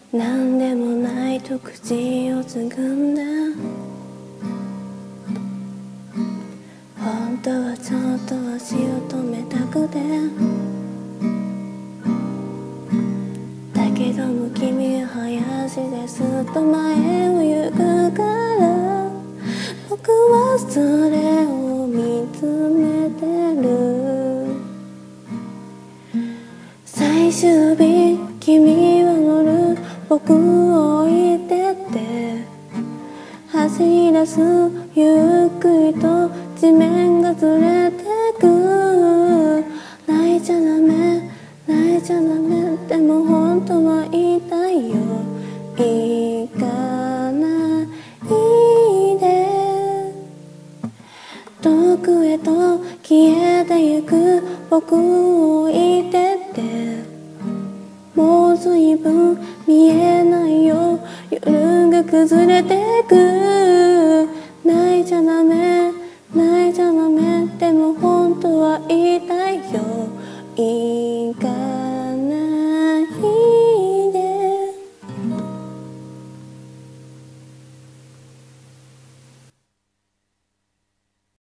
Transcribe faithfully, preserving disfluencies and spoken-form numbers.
なんでもないと口をつぐんで、本当はちょっと足を止めたくて、だけども君は早足ですっと前を行くから、僕はそれを見つめてる。最終日君は乗る僕を置いてって走り出す、ゆっくりと地面がずれてく。泣いちゃダメ泣いちゃダメ、でも本当は言いたいよ。行かないで、遠くへと消えてゆく僕を置いてって、もう随分見えないよ、夜が崩れてく。泣いちゃダメ泣いちゃダメ、でも本当は言いたいよ。行か